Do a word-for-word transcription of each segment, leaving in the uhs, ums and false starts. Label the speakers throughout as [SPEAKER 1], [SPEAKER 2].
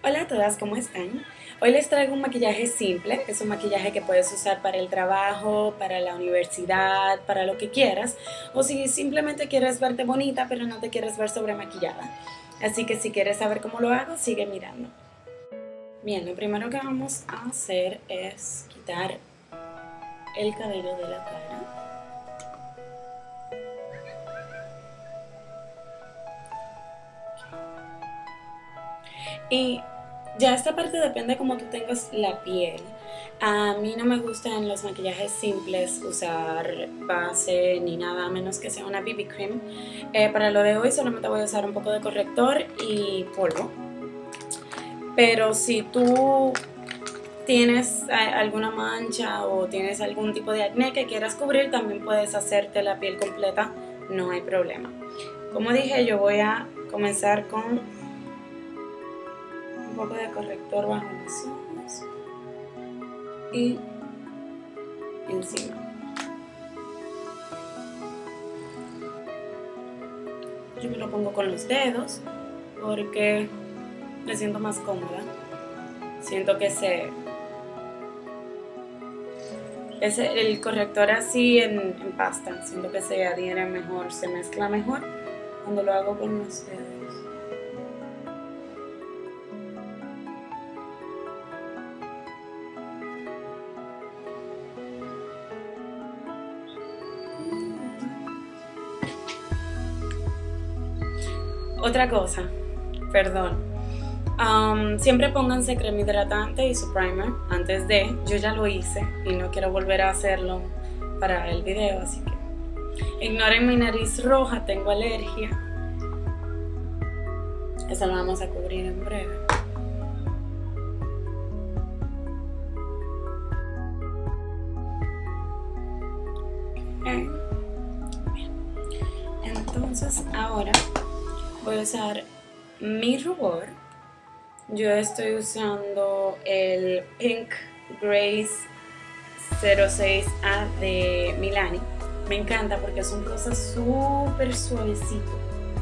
[SPEAKER 1] Hola a todas, ¿cómo están? Hoy les traigo un maquillaje simple, es un maquillaje que puedes usar para el trabajo, para la universidad, para lo que quieras, o si simplemente quieres verte bonita pero no te quieres ver sobremaquillada. Así que si quieres saber cómo lo hago, sigue mirando. Bien, lo primero que vamos a hacer es quitar el cabello de la cara. Y ya esta parte depende cómo tú tengas la piel. A mí no me gustan los maquillajes simples, usar base ni nada, a menos que sea una B B cream. Eh, para lo de hoy solamente voy a usar un poco de corrector y polvo. Pero si tú tienes alguna mancha o tienes algún tipo de acné que quieras cubrir, también puedes hacerte la piel completa, no hay problema. Como dije, yo voy a comenzar con un poco de corrector bajo los ojos y encima. Yo me lo pongo con los dedos porque me siento más cómoda. Siento que se, ese, el corrector así en, en pasta, siento que se adhiere mejor, se mezcla mejor cuando lo hago con los dedos. Otra cosa, perdón. Um, siempre pónganse crema hidratante y su primer antes de. Yo ya lo hice y no quiero volver a hacerlo para el video, así que ignoren mi nariz roja, tengo alergia. Eso lo vamos a cubrir en breve. Okay. Entonces ahora voy a usar mi rubor. Yo estoy usando el Pink Grace cero seis A de Milani. Me encanta porque es un rosa súper suavecito.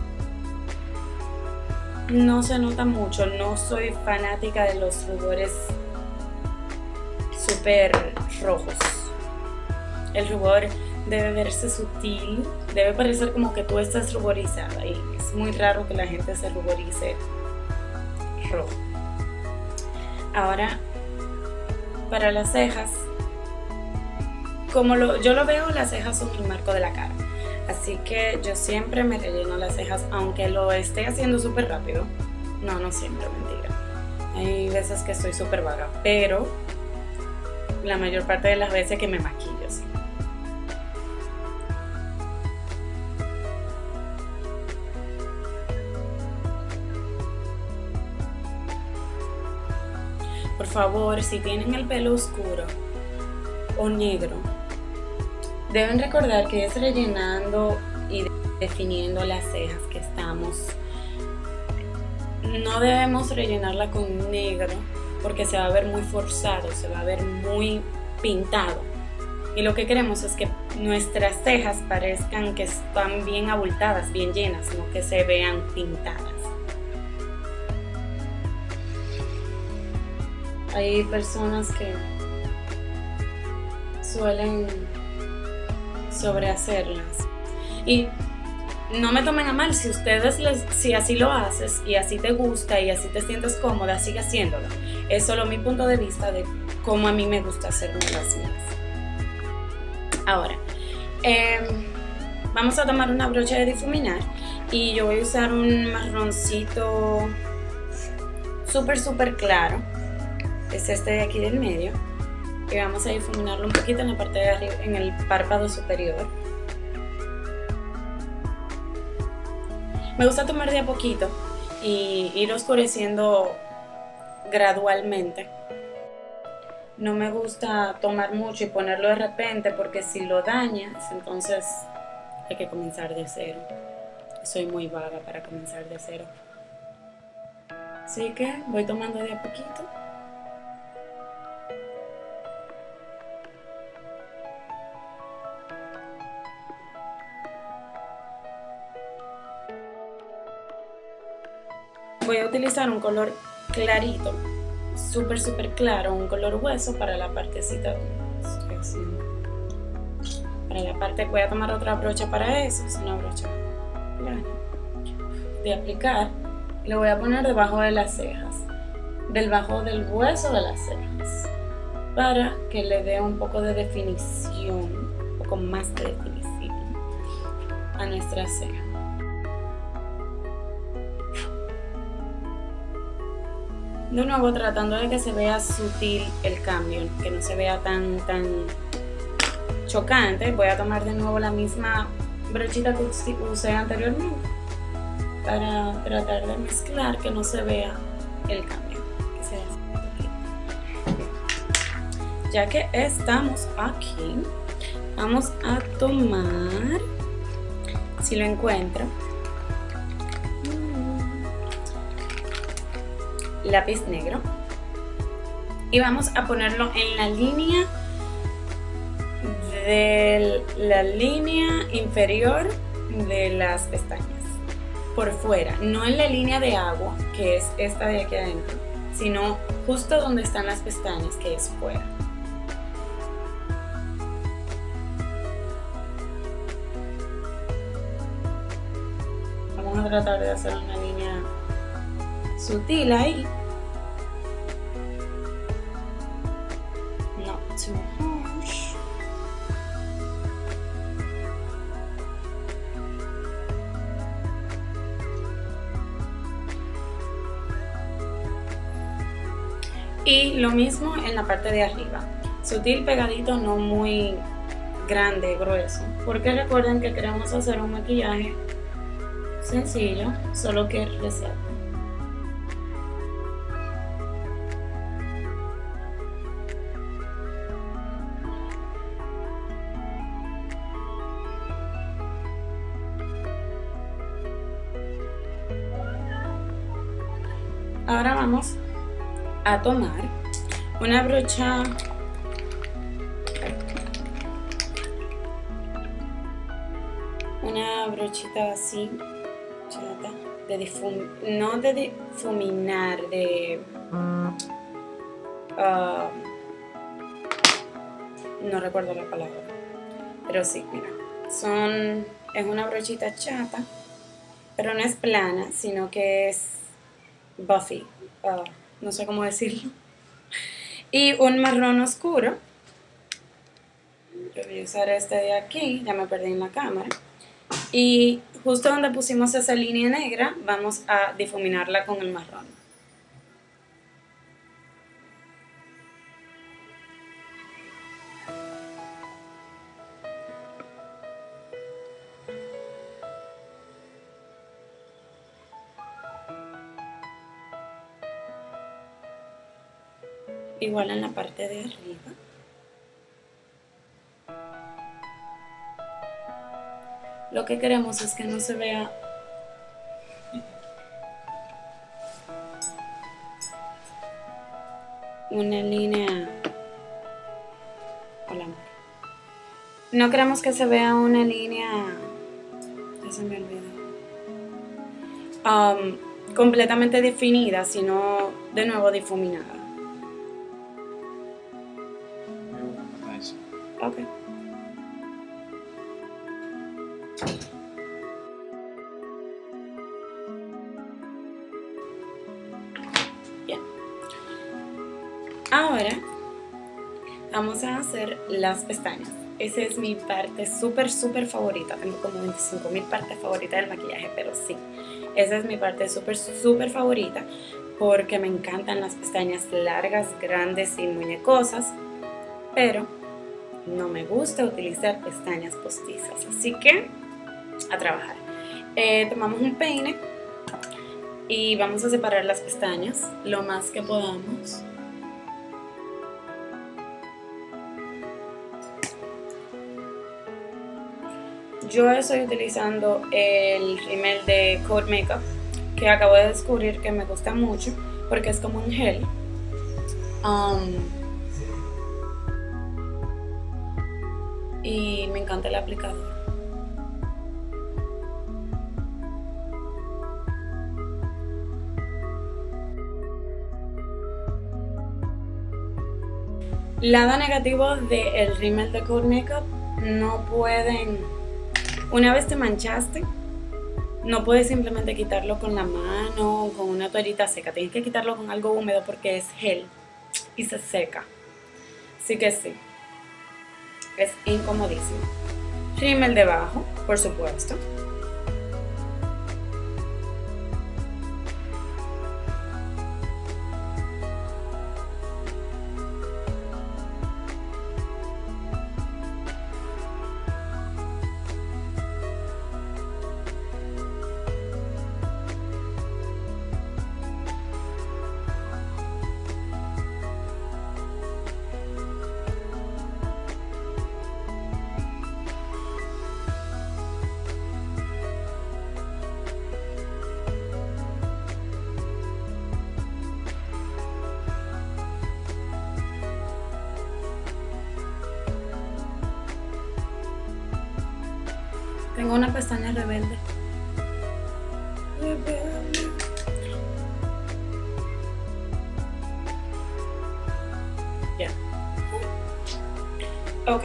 [SPEAKER 1] No se nota mucho, no soy fanática de los rubores súper rojos. El rubor debe verse sutil, debe parecer como que tú estás ruborizada y es muy raro que la gente se ruborice rojo. Ahora, para las cejas, como lo, yo lo veo, las cejas son el marco de la cara. Así que yo siempre me relleno las cejas, aunque lo esté haciendo súper rápido. No, no siempre, mentira. Hay veces que estoy súper vaga, pero la mayor parte de las veces que me maquillo, sí. Por favor, si tienen el pelo oscuro o negro, deben recordar que es rellenando y definiendo las cejas que estamos. No debemos rellenarla con negro porque se va a ver muy forzado, se va a ver muy pintado. Y lo que queremos es que nuestras cejas parezcan que están bien abultadas, bien llenas, no que se vean pintadas. Hay personas que suelen sobrehacerlas y no me tomen a mal, si ustedes les, si así lo haces y así te gusta y así te sientes cómoda, sigue haciéndolo. Es solo mi punto de vista de cómo a mí me gusta hacer las mías. Ahora, eh, vamos a tomar una brocha de difuminar y yo voy a usar un marroncito súper súper claro. Es este de aquí del medio y vamos a difuminarlo un poquito en la parte de arriba, en el párpado superior. Me gusta tomar de a poquito y ir oscureciendo gradualmente. No me gusta tomar mucho y ponerlo de repente porque si lo dañas, entonces hay que comenzar de cero. Soy muy vaga para comenzar de cero. Así que voy tomando de a poquito. Voy a utilizar un color clarito, súper súper claro, un color hueso para la partecita donde estoy haciendo. Para la parte, voy a tomar otra brocha para eso, es una brocha plana de aplicar, y lo voy a poner debajo de las cejas, debajo del hueso de las cejas, para que le dé un poco de definición, un poco más de definición a nuestra ceja. De nuevo, tratando de que se vea sutil el cambio, que no se vea tan, tan chocante, voy a tomar de nuevo la misma brochita que usé anteriormente para tratar de mezclar, que no se vea el cambio, que se vea. Ya que estamos aquí, vamos a tomar, si lo encuentro, lápiz negro, y vamos a ponerlo en la línea de la línea inferior de las pestañas, por fuera, no en la línea de agua, que es esta de aquí adentro, sino justo donde están las pestañas, que es fuera. Vamos a tratar de hacer una línea sutil ahí. No too harsh. Y lo mismo en la parte de arriba. Sutil, pegadito, no muy grande, grueso. Porque recuerden que queremos hacer un maquillaje sencillo, solo que resalta. Ahora vamos a tomar una brocha una brochita así chata, de difum, no de difuminar, de uh, no recuerdo la palabra, pero sí, mira, son, es una brochita chata, pero no es plana, sino que es buffy, uh, no sé cómo decirlo, y un marrón oscuro. Yo voy a usar este de aquí, ya me perdí en la cámara, y justo donde pusimos esa línea negra vamos a difuminarla con el marrón. Igual en la parte de arriba. Lo que queremos es que no se vea una línea. Hola, amor. No queremos que se vea una línea, ya se me olvidó, um, completamente definida, sino de nuevo difuminada. Ok. Bien. Ahora vamos a hacer las pestañas. Esa es mi parte súper, súper favorita. Tengo como veinticinco mil partes favoritas del maquillaje, pero sí, esa es mi parte súper, súper favorita porque me encantan las pestañas largas, grandes y muñecosas, pero no me gusta utilizar pestañas postizas, así que a trabajar. Eh, tomamos un peine y vamos a separar las pestañas lo más que podamos. Yo estoy utilizando el rímel de Code Makeup, que acabo de descubrir que me gusta mucho porque es como un gel. Um, y me encanta el aplicador. Lado negativo del rímel de Code Makeup, no pueden, una vez te manchaste, no puedes simplemente quitarlo con la mano o con una toallita seca, tienes que quitarlo con algo húmedo porque es gel y se seca. Así que sí, es incomodísimo. Rímel debajo, por supuesto. Tengo una pestaña rebelde. Rebelde. Ya. Yeah. Ok.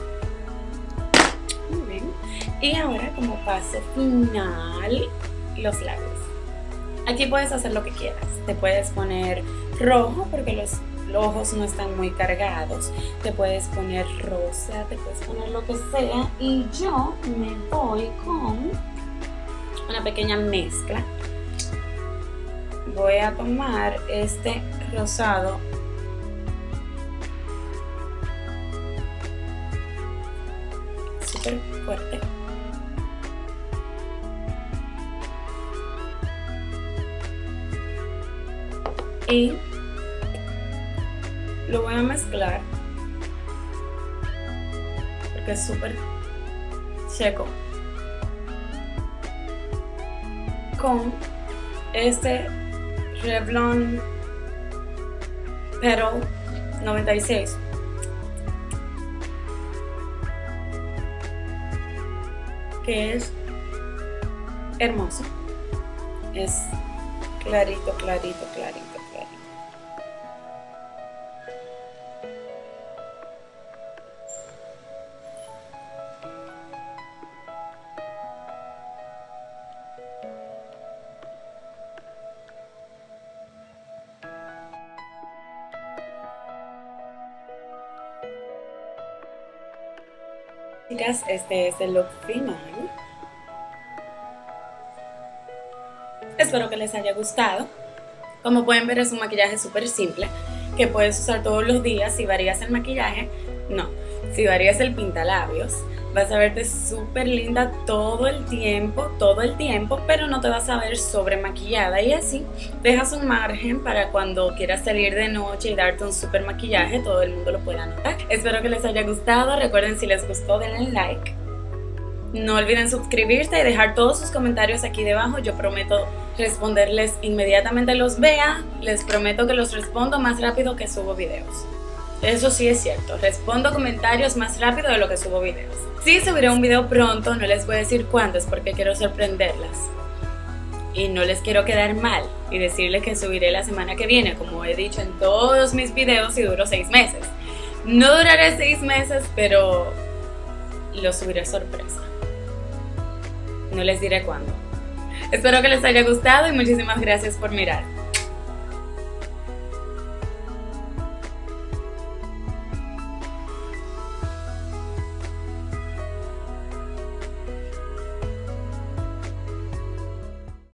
[SPEAKER 1] Muy bien. Y ahora, como paso final, los labios. Aquí puedes hacer lo que quieras. Te puedes poner rojo porque los Los ojos no están muy cargados, te puedes poner rosa, te puedes poner lo que sea, y yo me voy con una pequeña mezcla. Voy a tomar este rosado súper fuerte. Y lo voy a mezclar porque es súper seco con este Revlon Petal noventa y seis, que es hermoso, es clarito, clarito, clarito. Chicas, este es el look final. Espero que les haya gustado. Como pueden ver, es un maquillaje súper simple que puedes usar todos los días. Si varías el maquillaje, no, si varías el pintalabios, vas a verte súper linda todo el tiempo, todo el tiempo, pero no te vas a ver sobre maquillada, y así dejas un margen para cuando quieras salir de noche y darte un súper maquillaje, todo el mundo lo pueda notar. Espero que les haya gustado. Recuerden, si les gustó, denle like. No olviden suscribirse y dejar todos sus comentarios aquí debajo. Yo prometo responderles inmediatamente los vea. Les prometo que los respondo más rápido que subo videos. Eso sí es cierto, respondo comentarios más rápido de lo que subo videos. Sí, subiré un video pronto, no les voy a decir cuándo, es porque quiero sorprenderlas. Y no les quiero quedar mal y decirles que subiré la semana que viene, como he dicho en todos mis videos, y duro seis meses. No duraré seis meses, pero lo subiré sorpresa. No les diré cuándo. Espero que les haya gustado y muchísimas gracias por mirar.